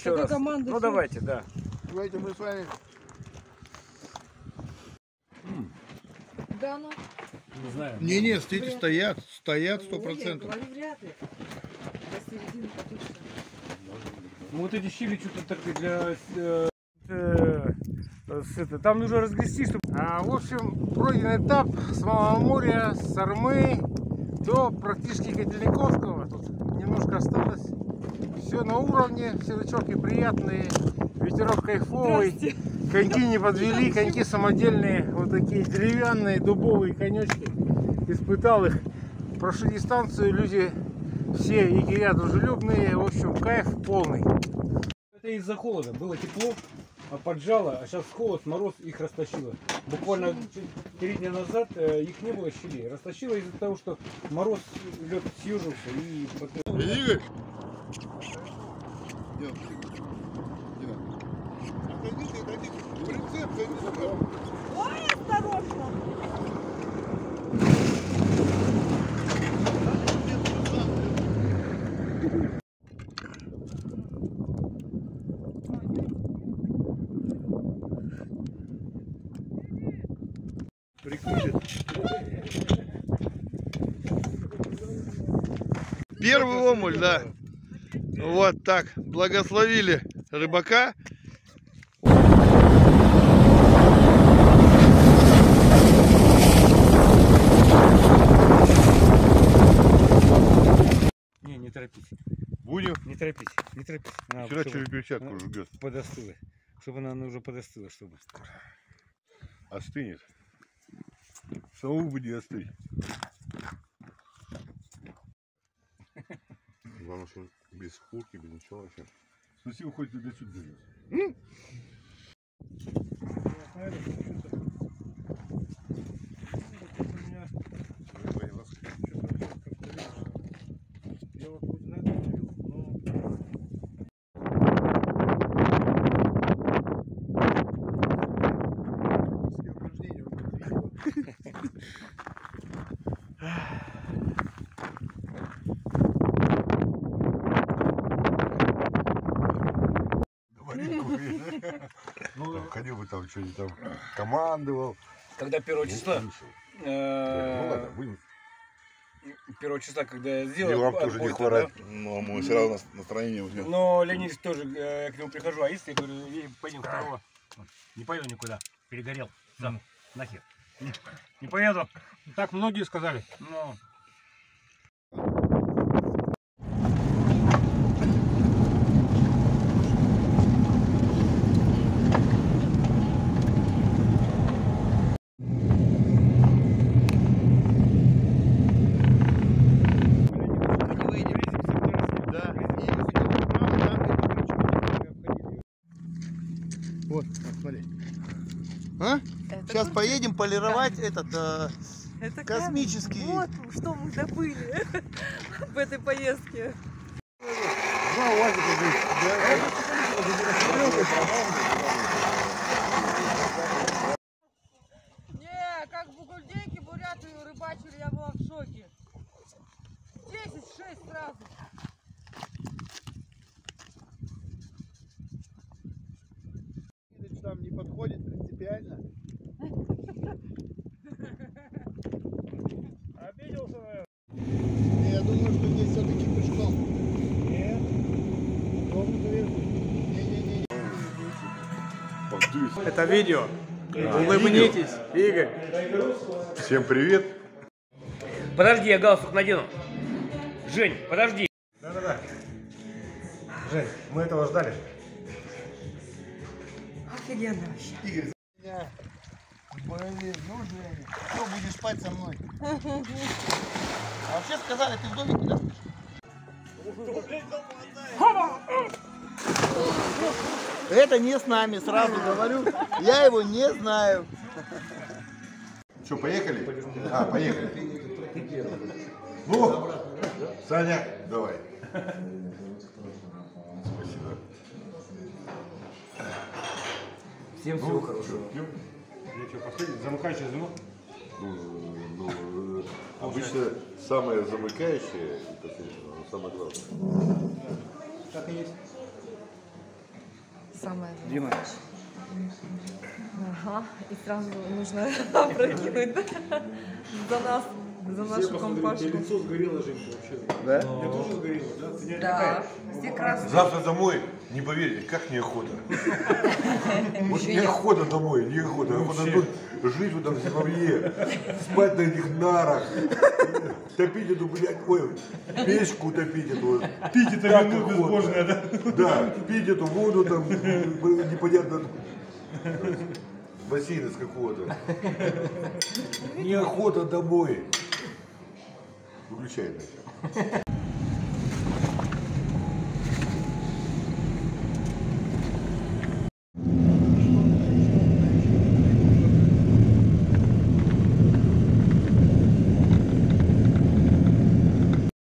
еще раз. Ну давайте, да. Давайте мы с вами. Да, ну. Не знаю. Не, стоят 100%. Вряд ли. До середины потушка. Ну вот эти щели что-то так для... там нужно разгрести, чтобы... В общем, пройден этап с Малого моря, с Сормы до практически Котельниковского. Тут немножко осталось. Все на уровне, селочки приятные, ветерок кайфовый. Коньки не подвели, коньки самодельные, вот такие деревянные, дубовые конечки. Испытал их. Прошу дистанцию, люди все егеря дружелюбные, в общем, кайф полный. Это из-за холода. Было тепло, поджало, а сейчас холод, мороз их растащило. Буквально 3 дня назад их не было щелей. Растащило из-за того, что мороз, лед съежился и... Игорь! Ой, осторожно! Первый омуль, да. Вот так. Благословили рыбака. Не торопись. Будем. Не торопись, не торопись. Вчера через перчатку жгет. Подостыла. Чтобы она уже подостыла, чтобы. Остынет. Самому будет остыть. Главное, что без шкурки, без ничего вообще. Спасибо, хоть ты до сюда довез. Ходил бы там, что-нибудь там командовал. Когда 1 числа, Ну ладно, будем. 1 числа, когда я сделал, И вам тоже не хворать. Да? Ну, а мы все равно настроение у тебя. Но Леонид тоже, я к нему прихожу, а если я говорю, пойдем 2-го. Не пойду никуда, перегорел сам, нахер. Не поеду. Так многие сказали. Но... Вот, смотри. А? Сейчас круто. поедем полировать этот Это космический. Вот что мы добыли в этой поездке. Два УАЗика Не, как в Бугульдейке бурятию рыбачили, я была в шоке. 10-6 сразу. Там не подходит принципиально. Обиделся, наверное. Я думаю, что здесь все-таки пешком. Нет. Это видео. Улыбнитесь, Игорь. Всем привет. Подожди, я галстук надену. Жень, подожди. Да-да-да. Жень, мы этого ждали. Офигенно вообще. Игорь, меня. Блин, нужно. Кто будешь спать со мной? А вообще сказали, ты в домике, да? Это не с нами, сразу говорю. Я его не знаю. Что, поехали? А, поехали. Ну, Саня, давай. Спасибо. Всем всего хорошего. Я что, последний? Замыкающий звено? Обычно самое замыкающее, это самое главное. Так и есть. самое Дима. Ага, и сразу нужно опрокинуть, да? За нас, за нашу компашку. лицо сгорело, Женька, вообще. Да? Я тоже сгорело, да? Ты не Да, все красные. Завтра домой, не поверите, как неохота. Вот неохота домой, неохота. Охота тут жить в этом зимовье, спать на этих нарах, топить эту, блядь, ой, печку топить эту. Пить это Так вино охота. безбожное, да? Да, пить эту воду там, непонятно, бассейн из какого-то. Неохота домой. Выключай это.